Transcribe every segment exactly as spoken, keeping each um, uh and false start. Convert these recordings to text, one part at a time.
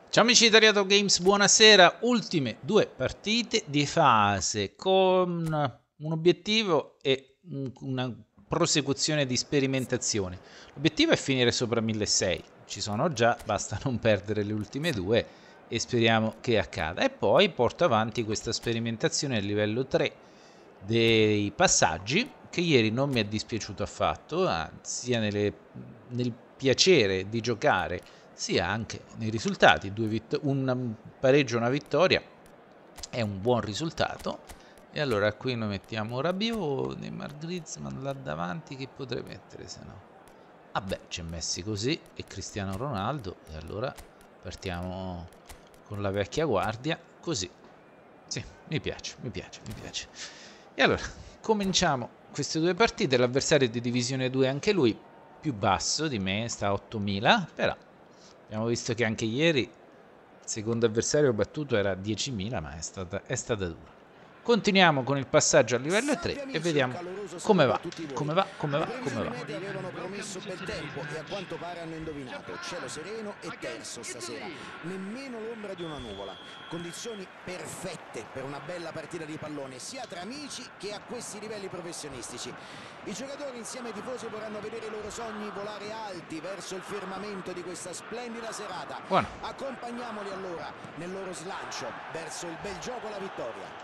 Ciao amici di Italiato Games, buonasera. Ultime due partite di fase con un obiettivo e una prosecuzione di sperimentazione. L'obiettivo è finire sopra milleseicento, ci sono già, basta non perdere le ultime due e speriamo che accada. E poi porto avanti questa sperimentazione a livello tre dei passaggi, che ieri non mi è dispiaciuto affatto, sia nelle, nel piacere di giocare sia anche nei risultati. Due vitt- un pareggio e una vittoria è un buon risultato. E allora qui noi mettiamo Rabiot, Neymar, Griezmann là davanti. Chi potrei mettere se no? Vabbè, c'è Messi così e Cristiano Ronaldo, e allora partiamo con la vecchia guardia così. Sì, mi piace, mi piace, mi piace. E allora cominciamo queste due partite. L'avversario è di divisione due anche lui, più basso di me, sta a ottomila, però abbiamo visto che anche ieri il secondo avversario battuto era diecimila, ma è stata, è stata dura. Continuiamo con il passaggio a livello tre e vediamo come va, come va, come va, come va. Avevano promesso bel tempo e a quanto pare hanno indovinato. Cielo sereno e terzo stasera, nemmeno l'ombra di una nuvola. Condizioni perfette per una bella partita di pallone, sia tra amici che a questi livelli professionistici. I giocatori insieme ai tifosi vorranno vedere i loro sogni volare alti verso il firmamento di questa splendida serata. Buono. Accompagniamoli allora nel loro slancio verso il bel gioco e la vittoria.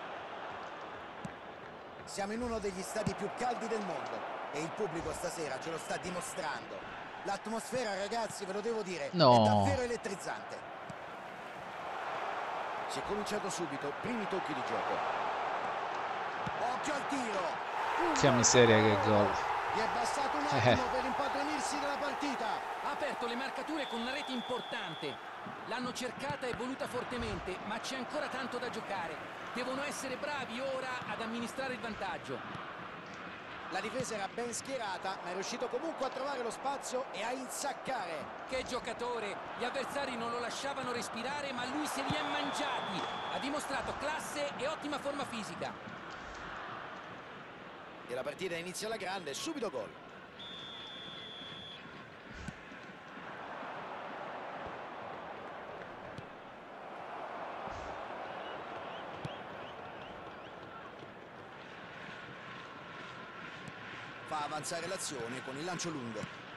Siamo in uno degli stadi più caldi del mondo e il pubblico stasera ce lo sta dimostrando. L'atmosfera, ragazzi, ve lo devo dire, No. è davvero elettrizzante. Si è cominciato subito, primi tocchi di gioco. Occhio al tiro. Che miseria, che gol. Gli è bastato un attimo eh. per impadronirsi della partita. Ha aperto le marcature con una rete importante. L'hanno cercata e voluta fortemente, ma c'è ancora tanto da giocare. Devono essere bravi ora ad amministrare il vantaggio. La difesa era ben schierata, ma è riuscito comunque a trovare lo spazio e a insaccare. Che giocatore! Gli avversari non lo lasciavano respirare, ma lui se li è mangiati. Ha dimostrato classe e ottima forma fisica. E la partita inizia alla grande, subito gol. Fa avanzare l'azione con il lancio lungo.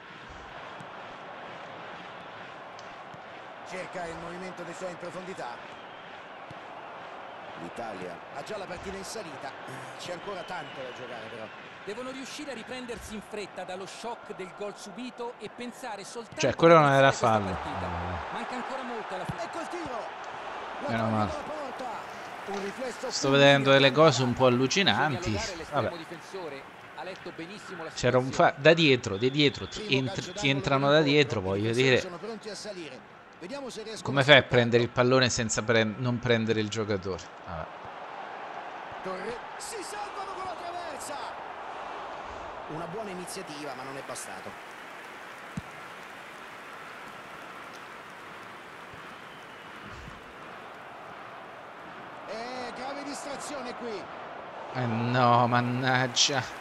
Cerca il movimento dei suoi in profondità. L'Italia ha già la partita in salita. C'è ancora tanto da giocare però. Devono riuscire a riprendersi in fretta dallo shock del gol subito e pensare soltanto Cioè, quello non era fallo. fallo. Manca ancora molto alla fine. Ecco il tiro. Meno male. Sto vedendo delle cose un po' allucinanti. Vabbè. C'era un fa da dietro, di dietro, ti, entri, ti entrano da dietro, voglio dire. Come fai a prendere il pallone senza pre non prendere il giocatore? Vabbè. Si salvano con la traversa. Una buona iniziativa, ma non è bastato. E grave distrazione qui. Eh no, mannaggia.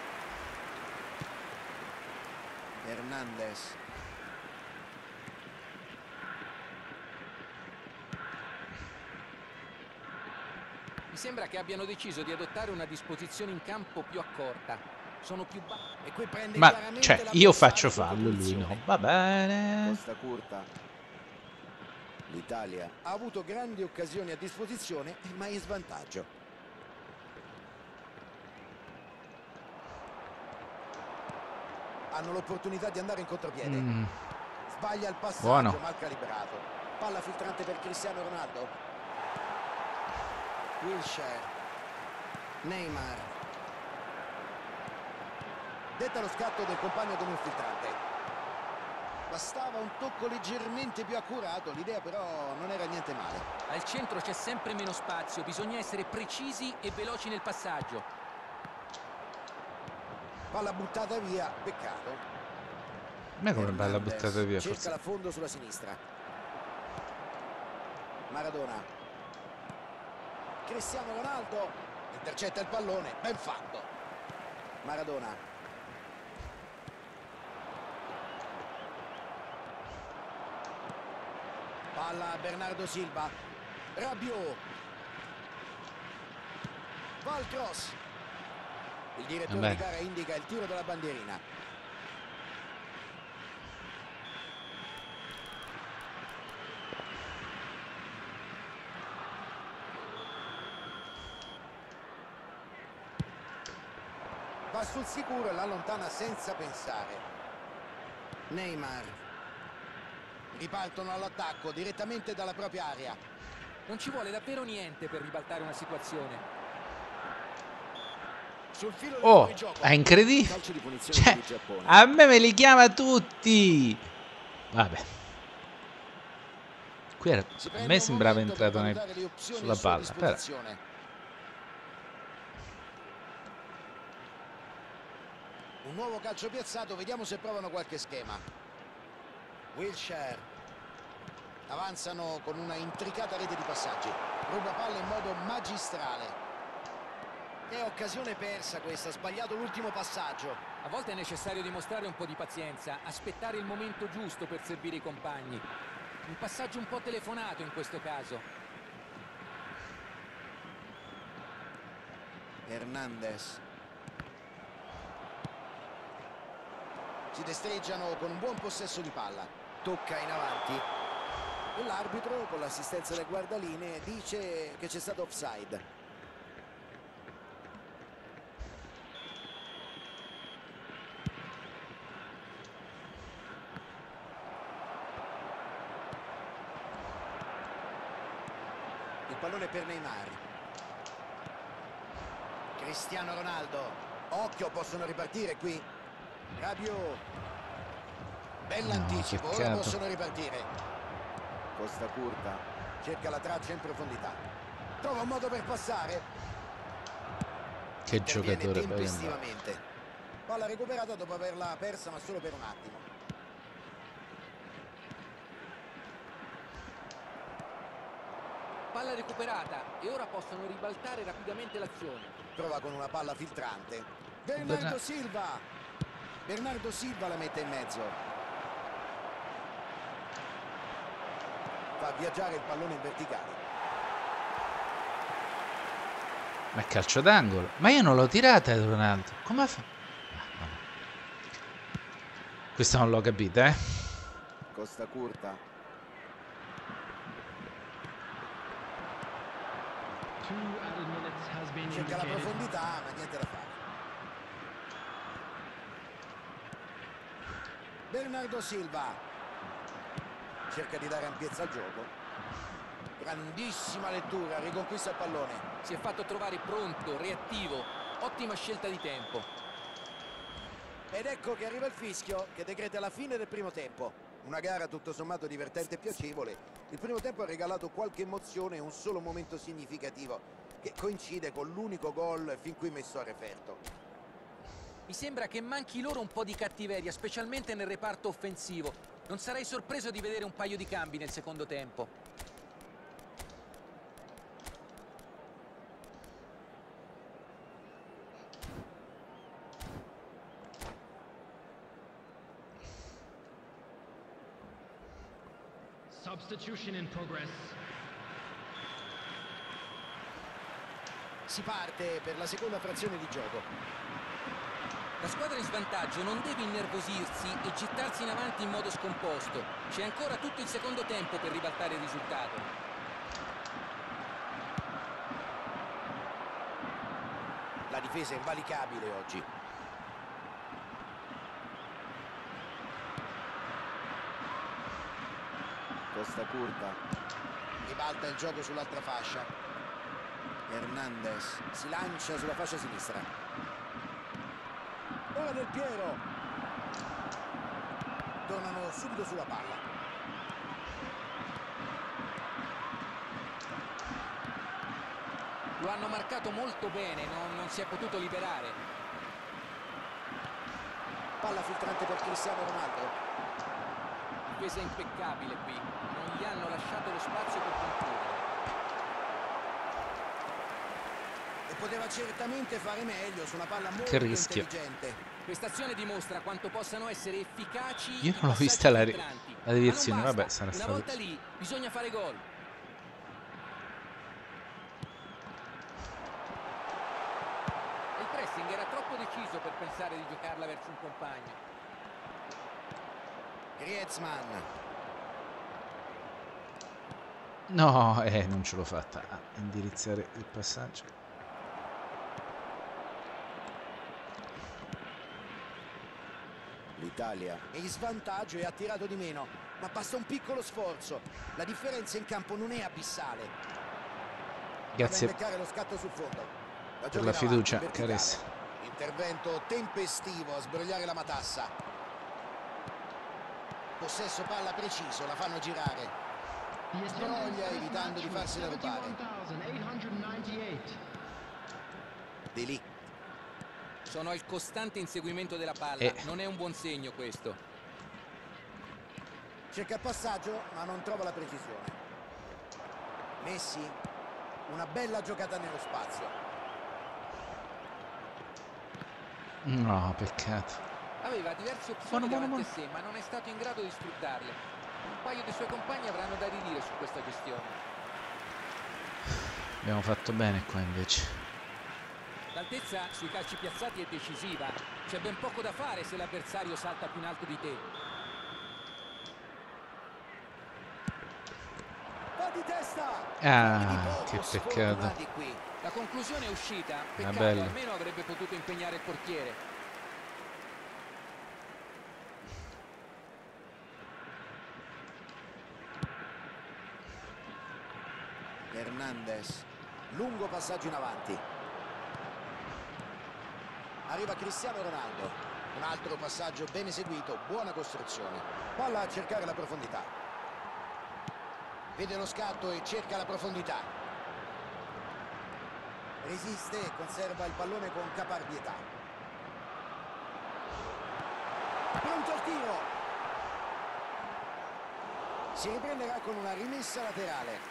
Hernandez. Mi sembra che abbiano deciso di adottare una disposizione in campo più accorta. Sono più bassi. E qui prende Ma cioè, io faccio fallo, lui no. Va bene. Costa curta. L'Italia ha avuto grandi occasioni a disposizione, ma in svantaggio. Hanno l'opportunità di andare in contropiede. Mm. Sbaglia il passaggio, buono. Mal calibrato. Palla filtrante per Cristiano Ronaldo. Wilshere. Neymar. Detta lo scatto del compagno come un filtrante. Bastava un tocco leggermente più accurato, l'idea però non era niente male. Al centro c'è sempre meno spazio, bisogna essere precisi e veloci nel passaggio. Palla buttata via, peccato. Ma come bella buttata via, cerca forse. la fondo sulla sinistra. Maradona. Cristiano Ronaldo intercetta il pallone, ben fatto. Maradona. Palla a Bernardo Silva. Rabiot. Va al cross. Il direttore Vabbè. di gara indica il tiro della bandierina. Va sul sicuro e la allontana senza pensare. Neymar. Ripartono all'attacco direttamente dalla propria area. Non ci vuole davvero niente per ribaltare una situazione. Sul filo del Oh, fuorigioco. è incredibile. Calcio di punizione Cioè, per il Giappone. a me me li chiama tutti. Vabbè. Qui era, Si a prende me un sembrava momento per entrato nel, valutare le opzioni sulla a sua palla. Però. disposizione. Un nuovo calcio piazzato, vediamo se provano qualche schema. Wilshere. Avanzano con una intricata rete di passaggi. Ruba palla in modo magistrale. È occasione persa questa, sbagliato l'ultimo passaggio. A volte è necessario dimostrare un po' di pazienza, aspettare il momento giusto per servire i compagni. Un passaggio un po' telefonato in questo caso. Hernandez. Si destreggiano con un buon possesso di palla. Tocca in avanti. E l'arbitro, con l'assistenza del guardalinee, dice che c'è stato offside. Il pallone per Neymar. Cristiano Ronaldo. Occhio, possono ripartire qui. Rabiot. Bell'anticipo, ora peccato. possono ripartire. Costa curta. Cerca la traccia in profondità. Trova un modo per passare. Che Interviene giocatore poi. tempestivamente. Palla recuperata dopo averla persa, ma solo per un attimo. Palla recuperata e ora possono ribaltare rapidamente l'azione. Prova con una palla filtrante. Bernardo Berna- Silva. Bernardo Silva la mette in mezzo. Fa viaggiare il pallone in verticale. Ma è calcio d'angolo. Ma io non l'ho tirata Ronaldo. Come fa? Ah, vabbè. Questa non l'ho capita, eh. Costa curta. Cerca la profondità, ma niente da fare. Bernardo Silva. Cerca di dare ampiezza al gioco. Grandissima lettura, riconquista il pallone. Si è fatto trovare pronto, reattivo. Ottima scelta di tempo. Ed ecco che arriva il fischio che decreta la fine del primo tempo. Una gara tutto sommato divertente e piacevole. Il primo tempo ha regalato qualche emozione e un solo momento significativo che coincide con l'unico gol fin qui messo a referto. Mi sembra che manchi loro un po' di cattiveria, specialmente nel reparto offensivo. Non sarei sorpreso di vedere un paio di cambi nel secondo tempo. Substitution in progress. Si parte per la seconda frazione di gioco. La squadra in svantaggio non deve innervosirsi e gettarsi in avanti in modo scomposto. C'è ancora tutto il secondo tempo per ribaltare il risultato. La difesa è invalicabile oggi. Costa curta. Ribalta il gioco sull'altra fascia. Hernandez si lancia sulla fascia sinistra. Ora Del Piero. Tornano subito sulla palla. Lo hanno marcato molto bene, non, non si è potuto liberare. Palla filtrante per Cristiano Ronaldo. Difesa impeccabile qui, non gli hanno lasciato lo spazio per concludere. E poteva certamente fare meglio su una palla molto Che rischio. intelligente. Questa azione dimostra quanto possano essere efficaci. Io non l'ho vista la, la deviazione, basta. vabbè, sarà Una stato. volta lì bisogna fare gol. Il pressing era troppo deciso per pensare di giocarla verso un compagno. Griezmann. No, eh, non ce l'ho fatta a indirizzare il passaggio. L'Italia è in svantaggio e ha tirato di meno, ma basta un piccolo sforzo. La differenza in campo non è abissale. Grazie lo scatto sul fondo. La per la fiducia, caressa. Intervento tempestivo a sbrogliare la matassa. Possesso palla preciso, la fanno girare. Sbroglia evitando di farsela rubare. De Ligt. Sono al costante inseguimento della palla, eh. non è un buon segno questo. Cerca il passaggio, ma non trova la precisione. Messi, una bella giocata nello spazio. No, peccato. Aveva diverse opzioni davanti a sé, ma non è stato in grado di sfruttarle. Un paio dei suoi compagni avranno da ridire su questa gestione. Abbiamo fatto bene qua invece. L'altezza sui calci piazzati è decisiva. C'è ben poco da fare se l'avversario salta più in alto di te. Va di testa! Ah, che peccato. La conclusione è uscita. Peccato, bello. almeno avrebbe potuto impegnare il portiere. Hernandez, lungo passaggio in avanti. Arriva Cristiano Ronaldo, un altro passaggio ben eseguito, buona costruzione. Palla a cercare la profondità. Vede lo scatto e cerca la profondità. Resiste e conserva il pallone con caparbietà. Pronto al tiro. Si riprenderà con una rimessa laterale.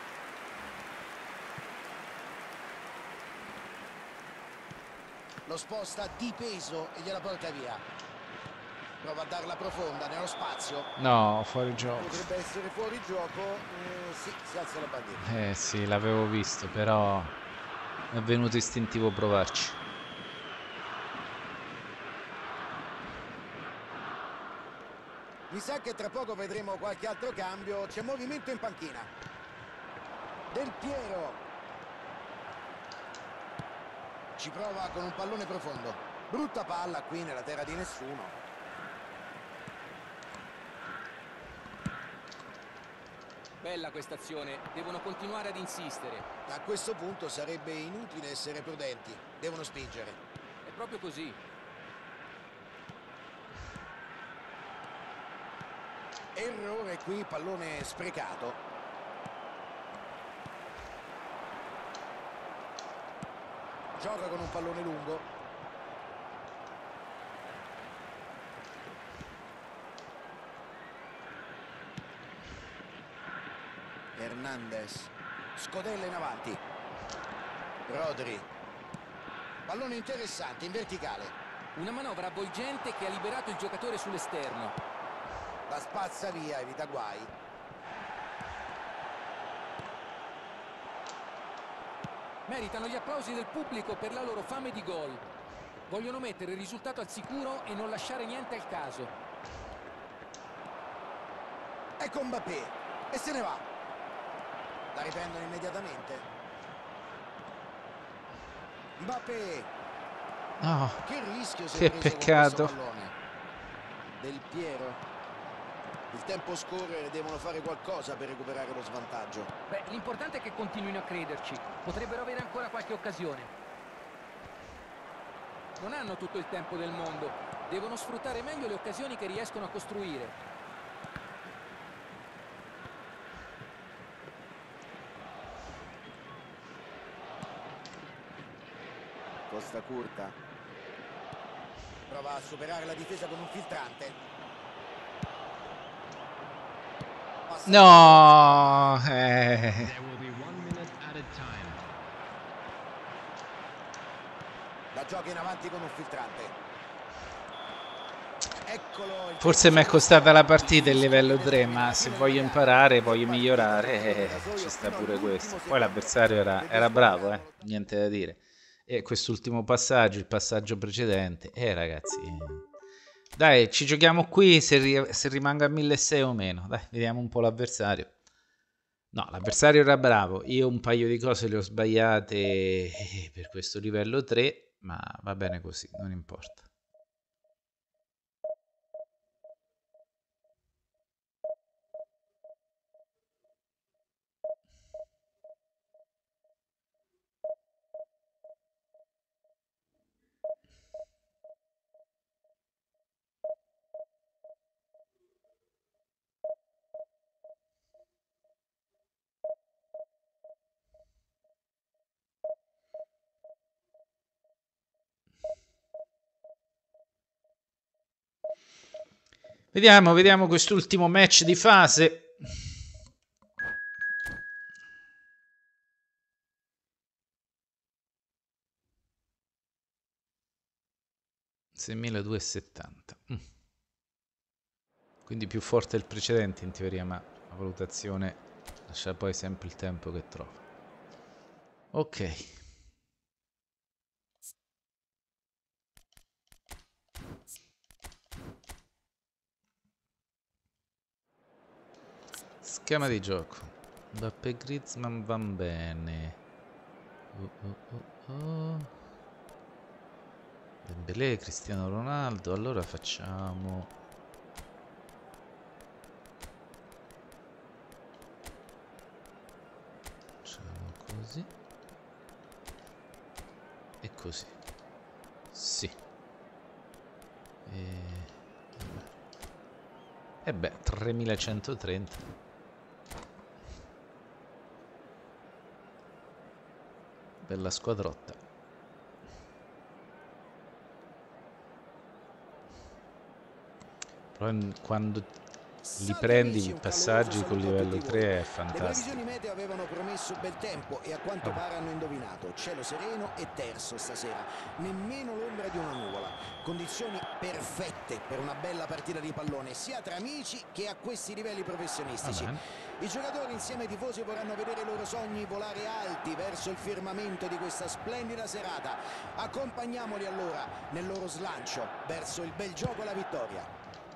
Lo sposta di peso e gliela porta via. Prova a darla profonda nello spazio. No, fuori gioco. Potrebbe essere fuori gioco. Eh, sì, si alza la bandiera. Eh sì, l'avevo visto, però è venuto istintivo provarci. Mi sa che tra poco vedremo qualche altro cambio. C'è movimento in panchina. Del Piero. Ci prova con un pallone profondo. Brutta palla qui nella terra di nessuno. Bella questa azione, devono continuare ad insistere. A questo punto sarebbe inutile essere prudenti. Devono spingere. È proprio così. Errore qui, pallone sprecato. Gioca con un pallone lungo. Hernandez. Scodella in avanti. Rodri. Pallone interessante in verticale. Una manovra avvolgente che ha liberato il giocatore sull'esterno. La spazza via, evita guai. Meritano gli applausi del pubblico per la loro fame di gol. Vogliono mettere il risultato al sicuro e non lasciare niente al caso. Ecco Mbappé e se ne va. La riprendono immediatamente. Mbappé. No, Che rischio si che è preso peccato. con questo pallone. Del Piero. Il tempo scorre e devono fare qualcosa per recuperare lo svantaggio. Beh, l'importante è che continuino a crederci. Potrebbero avere ancora qualche occasione. Non hanno tutto il tempo del mondo. Devono sfruttare meglio le occasioni che riescono a costruire. Costa curta. Prova a superare la difesa con un filtrante. No, eh. La gioca in avanti con un filtrante. Eccolo, Forse mi è costata la partita il livello tre, ma se voglio imparare, voglio migliorare, eh, ci sta pure questo. Poi l'avversario era, era bravo, eh, niente da dire. E quest'ultimo passaggio, il passaggio precedente, eh ragazzi, dai, ci giochiamo qui se, ri se rimango a milleseicento o meno. Dai, vediamo un po' l'avversario. No, l'avversario era bravo, io un paio di cose le ho sbagliate per questo livello tre, ma va bene così, non importa. Vediamo, vediamo quest'ultimo match di fase. seimiladuecentosettanta. Mm. Quindi più forte del precedente in teoria, ma la valutazione lascia poi sempre il tempo che trova. Ok. Schema di gioco. Mbappé, Griezmann van bene. Oh, oh, oh, oh. Dembélé, Cristiano Ronaldo. Allora facciamo facciamo così e così. Sì. E, e beh, tremilacentotrenta. Bella squadrotta. Però quando li prendi i passaggi con livello tre è fantastico. Le previsioni meteo avevano promesso bel tempo e a quanto pare hanno indovinato. Cielo sereno e terso stasera, nemmeno l'ombra di una nuvola. Condizioni perfette per una bella partita di pallone, sia tra amici che a questi livelli professionistici. I giocatori insieme ai tifosi vorranno vedere i loro sogni volare alti verso il firmamento di questa splendida serata. Accompagniamoli allora nel loro slancio verso il bel gioco e la vittoria.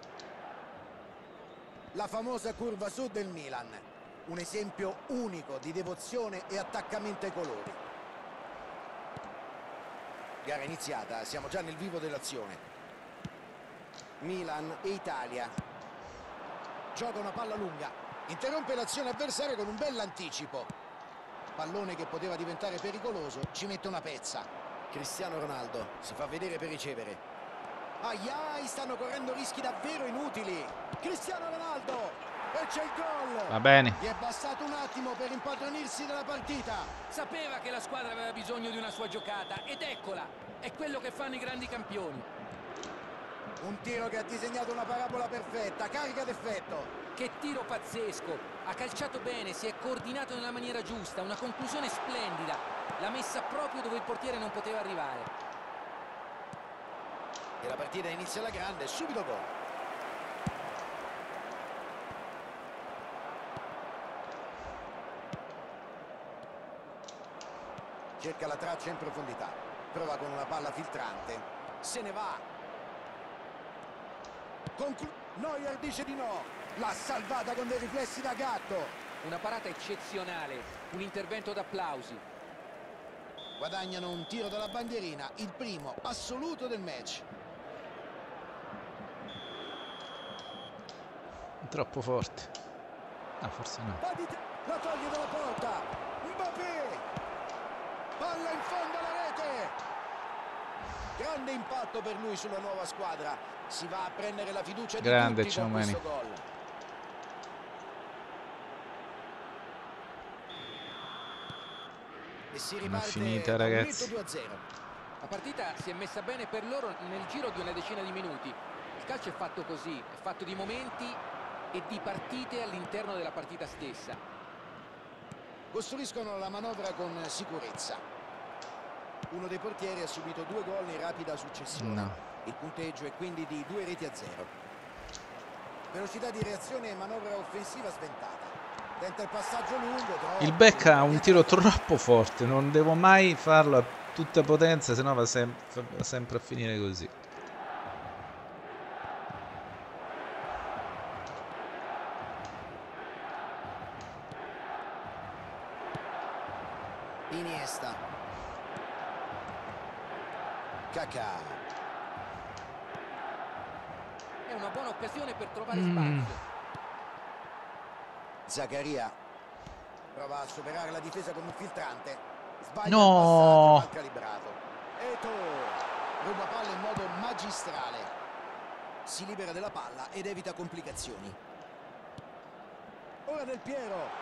La famosa curva sud del Milan, un esempio unico di devozione e attaccamento ai colori. Gara iniziata, siamo già nel vivo dell'azione. Milan e Italia. Gioca una palla lunga, interrompe l'azione avversaria con un bell'anticipo. Pallone che poteva diventare pericoloso, ci mette una pezza. Cristiano Ronaldo si fa vedere per ricevere. Aiai, stanno correndo rischi davvero inutili. Cristiano Ronaldo e c'è il gol. Va bene. Gli è bastato un attimo per impadronirsi della partita. Sapeva che la squadra aveva bisogno di una sua giocata ed eccola. È quello che fanno i grandi campioni. Un tiro che ha disegnato una parabola perfetta, carica d'effetto. Che tiro pazzesco. Ha calciato bene, si è coordinato nella maniera giusta. Una conclusione splendida. L'ha messa proprio dove il portiere non poteva arrivare. E la partita inizia alla grande, subito gol. Cerca la traccia in profondità, prova con una palla filtrante, se ne va. Conclu Neuer dice di no, l'ha salvata con dei riflessi da gatto. Una parata eccezionale, un intervento d'applausi. Guadagnano un tiro dalla bandierina, il primo assoluto del match. Troppo forte. Ah, forse no. La toglie dalla porta. Mbappé. Palla in fondo alla rete. Grande impatto per lui sulla nuova squadra. Si va a prendere la fiducia di Grande tutti con questo gol. E si riparte finita, ragazzi. due a zero. La partita si è messa bene per loro nel giro di una decina di minuti. Il calcio è fatto così, è fatto di momenti e di partite all'interno della partita stessa. Costruiscono la manovra con sicurezza. Uno dei portieri ha subito due gol in rapida successione. No. Il punteggio è quindi di due reti a zero. Velocità di reazione e manovra offensiva sventata. Tenta il passaggio lungo. Il Beck ha un tiro troppo forte, non devo mai farlo a tutta potenza, sennò va, sem va sempre a finire così. Iniesta. Kaká. È una buona occasione per trovare Mm. spazio. Zaccaria prova a superare la difesa come un filtrante. Sbaglia No. il passaggio, mal calibrato. Eto ruba palla in modo magistrale. Si libera della palla ed evita complicazioni. Ora Del Piero.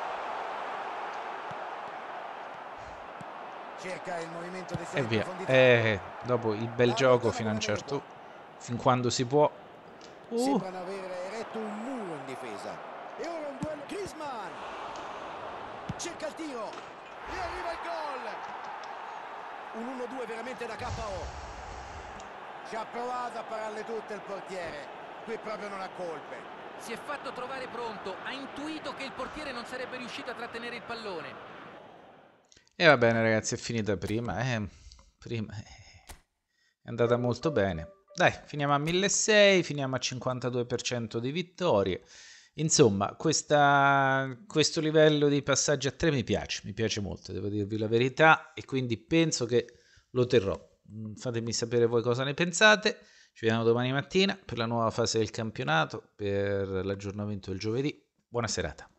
Cerca il movimento dei suoi E via. profondità. Eh, dopo il bel gioco fino a un certo, fin quando si può. Uh. Sembrano aver eretto un muro in difesa. E ora un duello. Griezmann cerca il tiro e arriva il gol. Un uno due veramente da K O. Ci ha provato a pararle tutte il portiere. Qui proprio non ha colpe. Si è fatto trovare pronto, ha intuito che il portiere non sarebbe riuscito a trattenere il pallone. E va bene ragazzi, è finita prima. Eh, prima eh, è andata molto bene. Dai, finiamo a milleseicento, finiamo a cinquantadue per cento di vittorie. Insomma, questa, questo livello di passaggi a tre mi piace, mi piace molto, devo dirvi la verità, e quindi penso che lo terrò. Fatemi sapere voi cosa ne pensate. Ci vediamo domani mattina per la nuova fase del campionato, per l'aggiornamento del giovedì. Buona serata.